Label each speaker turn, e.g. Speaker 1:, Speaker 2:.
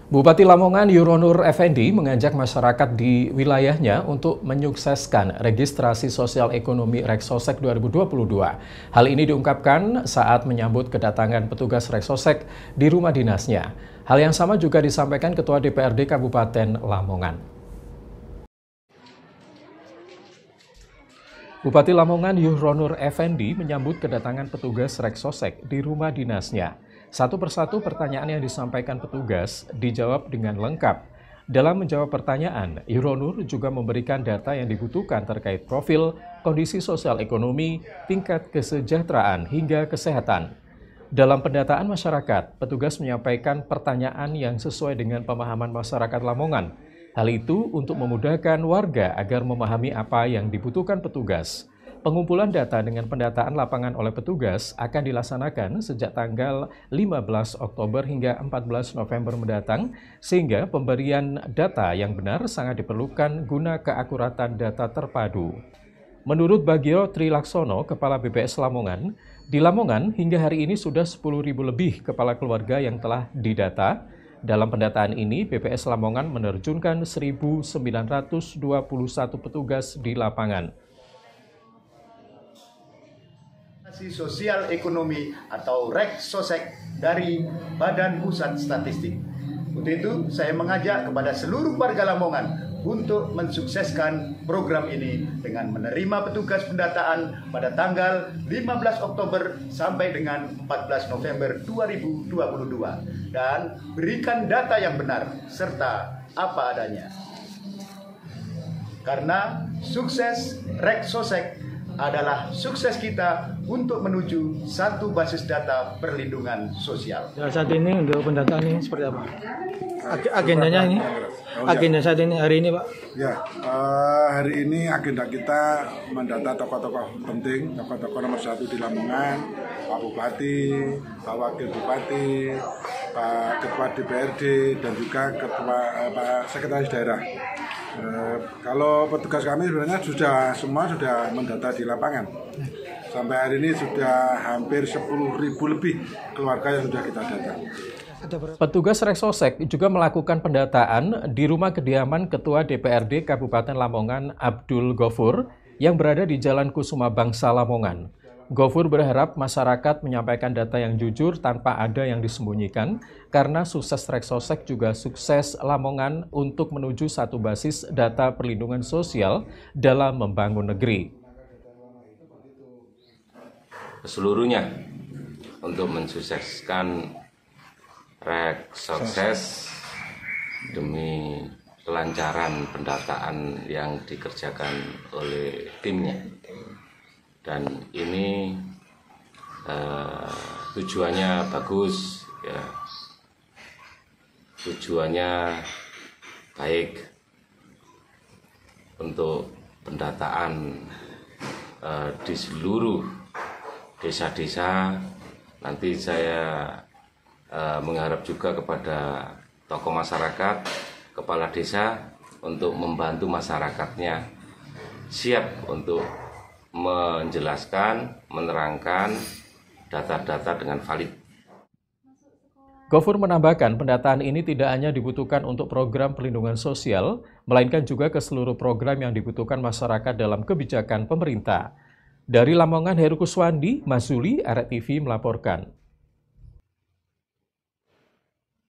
Speaker 1: Bupati Lamongan Yuronur Effendi mengajak masyarakat di wilayahnya untuk menyukseskan registrasi sosial ekonomi Reksosek 2022. Hal ini diungkapkan saat menyambut kedatangan petugas Reksosek di rumah dinasnya. Hal yang sama juga disampaikan Ketua DPRD Kabupaten Lamongan. Bupati Lamongan Yuronur Effendi menyambut kedatangan petugas Reksosek di rumah dinasnya. Satu persatu pertanyaan yang disampaikan petugas dijawab dengan lengkap. Dalam menjawab pertanyaan, Yuronur juga memberikan data yang dibutuhkan terkait profil, kondisi sosial ekonomi, tingkat kesejahteraan, hingga kesehatan. Dalam pendataan masyarakat, petugas menyampaikan pertanyaan yang sesuai dengan pemahaman masyarakat Lamongan. Hal itu untuk memudahkan warga agar memahami apa yang dibutuhkan petugas. Pengumpulan data dengan pendataan lapangan oleh petugas akan dilaksanakan sejak tanggal 15 Oktober hingga 14 November mendatang, sehingga pemberian data yang benar sangat diperlukan guna keakuratan data terpadu. Menurut Bagio Trilaksono, Kepala BPS Lamongan, di Lamongan hingga hari ini sudah 10.000 lebih kepala keluarga yang telah didata. Dalam pendataan ini, BPS Lamongan menerjunkan 1.921 petugas di lapangan.
Speaker 2: Sosial ekonomi atau Reksosek dari Badan Pusat Statistik. Untuk itu, saya mengajak kepada seluruh warga Lamongan untuk mensukseskan program ini dengan menerima petugas pendataan pada tanggal 15 Oktober sampai dengan 14 November 2022 dan berikan data yang benar serta apa adanya. Karena sukses Reksosek adalah sukses kita untuk menuju satu basis data perlindungan sosial.
Speaker 3: Saat ini untuk pendataan ini seperti apa? Agendanya ini? Agenda saat ini, hari ini Pak?
Speaker 4: Ya, hari ini agenda kita mendata tokoh-tokoh penting, tokoh-tokoh nomor 1 di Lamongan, Pak Bupati, Pak Wakil Bupati, Pak Ketua DPRD, dan juga Pak Sekretaris Daerah. Kalau petugas kami sebenarnya semua sudah mendata di lapangan. Sampai hari ini sudah hampir 10.000 lebih keluarga yang sudah kita data.
Speaker 1: Petugas Reksosek juga melakukan pendataan di rumah kediaman Ketua DPRD Kabupaten Lamongan Abdul Ghafur yang berada di Jalan Kusuma Bangsa Lamongan. Ghafur berharap masyarakat menyampaikan data yang jujur tanpa ada yang disembunyikan, karena sukses Reksosek juga sukses Lamongan untuk menuju satu basis data perlindungan sosial dalam membangun negeri.
Speaker 5: Seluruhnya untuk mensukseskan Reksosek demi kelancaran pendataan yang dikerjakan oleh timnya. Dan ini tujuannya bagus, ya. Tujuannya baik untuk pendataan di seluruh desa-desa. Nanti saya mengharap juga kepada tokoh masyarakat, kepala desa untuk membantu masyarakatnya siap untuk menjelaskan, menerangkan data-data dengan valid.
Speaker 1: Ghafur menambahkan pendataan ini tidak hanya dibutuhkan untuk program perlindungan sosial, melainkan juga ke seluruh program yang dibutuhkan masyarakat dalam kebijakan pemerintah. Dari Lamongan, Heru Kuswandi, Mazuli, RTV melaporkan.